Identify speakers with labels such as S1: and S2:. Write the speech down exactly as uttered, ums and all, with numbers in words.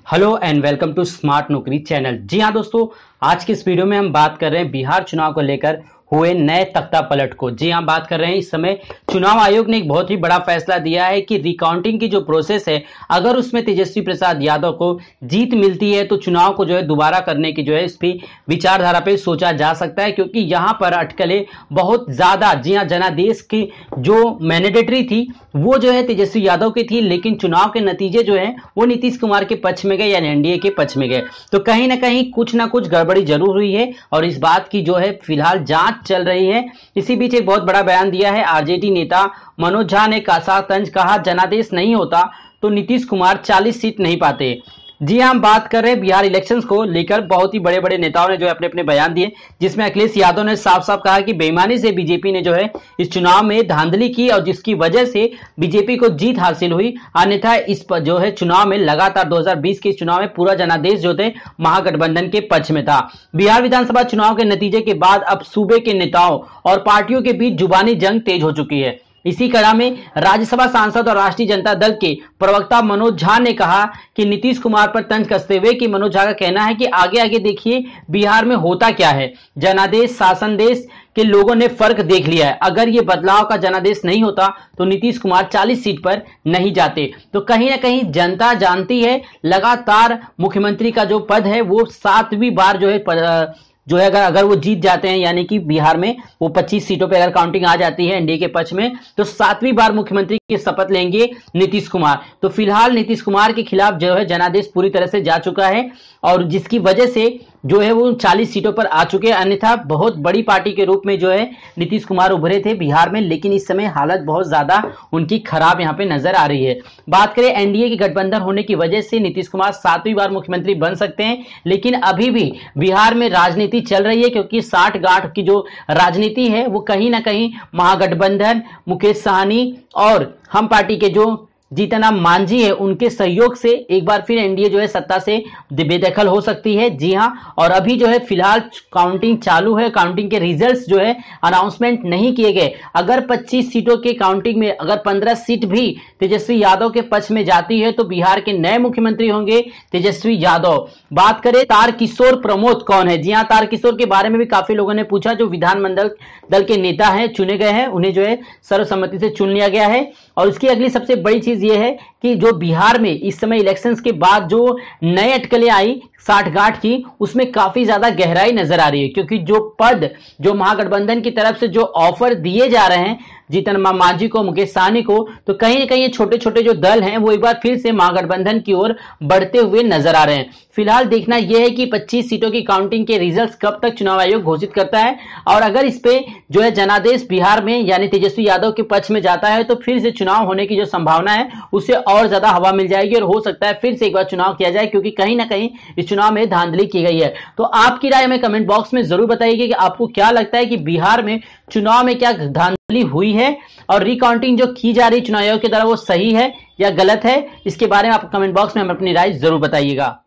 S1: Hello and welcome to smart Naukri channel. जी हाँ दोस्तों, आज की इस वीडियो में हम बात कर रहे हैं बिहार चुनाव को लेकर हुए नए तख्ता पलट को। जी हाँ, बात कर रहे हैं इस समय चुनाव आयोग ने एक बहुत ही बड़ा फैसला दिया है कि रिकाउंटिंग की जो प्रोसेस है, अगर उसमें तेजस्वी प्रसाद यादव को जीत मिलती है तो चुनाव को जो है दोबारा करने की जो है इस पर विचारधारा पे सोचा जा सकता है, क्योंकि यहाँ पर अटकलें बहुत ज्यादा। जी हाँ, जनादेश की जो मैंडेटरी थी वो जो है तेजस्वी यादव की थी, लेकिन चुनाव के नतीजे जो है वो नीतीश कुमार के पक्ष में गए, यानी एनडीए के पक्ष में गए। तो कहीं ना कहीं कुछ ना कुछ गड़बड़ी जरूर हुई है और इस बात की जो है फिलहाल जांच चल रही है। इसी बीच एक बहुत बड़ा बयान दिया है आरजेडी नेता मनोज झा ने। कासातंज कहा, जनादेश नहीं होता तो नीतीश कुमार चालीस सीट नहीं पाते। जी हाँ, हम बात कर रहे हैं बिहार इलेक्शंस को लेकर बहुत ही बड़े बड़े नेताओं ने जो है अपने अपने बयान दिए, जिसमें अखिलेश यादव ने साफ साफ कहा कि बेईमानी से बीजेपी ने जो है इस चुनाव में धांधली की और जिसकी वजह से बीजेपी को जीत हासिल हुई। अन्यथा इस पर जो है चुनाव में लगातार दो हज़ार बीस के इस चुनाव में पूरा जनादेश जो थे महागठबंधन के पक्ष में था। बिहार विधानसभा चुनाव के नतीजे के बाद अब सूबे के नेताओं और पार्टियों के बीच जुबानी जंग तेज हो चुकी है। इसी कड़ा में राज्यसभा सांसद और राष्ट्रीय जनता दल के प्रवक्ता मनोज झा ने कहा कि नीतीश कुमार पर तंज कसते हुए कि मनोज झा का कहना है कि आगे आगे देखिए बिहार में होता क्या है। जनादेश शासन देश के लोगों ने फर्क देख लिया है। अगर ये बदलाव का जनादेश नहीं होता तो नीतीश कुमार चालीस सीट पर नहीं जाते। तो कहीं ना कहीं जनता जानती है, लगातार मुख्यमंत्री का जो पद है वो सातवीं बार जो है जो है अगर अगर वो जीत जाते हैं, यानी कि बिहार में वो पच्चीस सीटों पे अगर काउंटिंग आ जाती है एनडीए के पक्ष में, तो सातवीं बार मुख्यमंत्री की शपथ लेंगे नीतीश कुमार। तो फिलहाल नीतीश कुमार के खिलाफ जो है जनादेश पूरी तरह से जा चुका है और जिसकी वजह से जो है वो चालीस सीटों पर आ चुके हैं। अन्यथा बहुत बड़ी पार्टी के रूप में जो है नीतीश कुमार उभरे थे बिहार में, लेकिन इस समय हालत बहुत ज्यादा उनकी खराब यहाँ पे नजर आ रही है। बात करें एनडीए की गठबंधन होने की वजह से नीतीश कुमार सातवीं बार मुख्यमंत्री बन सकते हैं, लेकिन अभी भी बिहार में राजनीति चल रही है, क्योंकि साठ गांठ की जो राजनीति है वो कहीं ना कहीं महागठबंधन, मुकेश सहनी और हम पार्टी के जो जीतन राम मांझी है उनके सहयोग से एक बार फिर एनडीए जो है सत्ता से बेदखल हो सकती है। जी हाँ, और अभी जो है फिलहाल काउंटिंग चालू है, काउंटिंग के रिजल्ट्स जो है अनाउंसमेंट नहीं किए गए। अगर पच्चीस सीटों के काउंटिंग में अगर पंद्रह सीट भी तेजस्वी यादव के पक्ष में जाती है तो बिहार के नए मुख्यमंत्री होंगे तेजस्वी यादव। बात करें तारकिशोर प्रमोद कौन है। जी हाँ, तारकिशोर के बारे में भी काफी लोगों ने पूछा, जो विधानमंडल दल के नेता हैं, चुने गए हैं, उन्हें जो है सर्वसम्मति से चुन लिया गया है। और इसकी अगली सबसे बड़ी चीज ये है कि जो बिहार में इस समय इलेक्शंस के बाद जो नए अटकलें आई साठ गांठ की, उसमें काफी ज्यादा गहराई नजर आ रही है, क्योंकि जो पद जो महागठबंधन की तरफ से जो ऑफर दिए जा रहे हैं जीतन राम मांझी को, मुकेश सहनी को, तो कहीं ना कहीं ये छोटे छोटे जो दल हैं वो एक बार फिर से महागठबंधन की ओर बढ़ते हुए नजर आ रहे हैं। फिलहाल देखना यह है कि पच्चीस सीटों की काउंटिंग के रिजल्ट्स कब तक चुनाव आयोग घोषित करता है, और अगर इस पे जो है जनादेश बिहार में यानी तेजस्वी यादव के पक्ष में जाता है तो फिर से चुनाव होने की जो संभावना है उससे और ज्यादा हवा मिल जाएगी और हो सकता है फिर से एक बार चुनाव किया जाए, क्योंकि कहीं ना कहीं इस चुनाव में धांधली की गई है। तो आपकी राय हमें कमेंट बॉक्स में जरूर बताइएगा कि आपको क्या लगता है कि बिहार में चुनाव में क्या धांधली हुई है और रिकाउंटिंग जो की जा रही चुनाव आयोग के द्वारा वो सही है या गलत है। इसके बारे में आप कमेंट बॉक्स में हमें अपनी राय जरूर बताइएगा।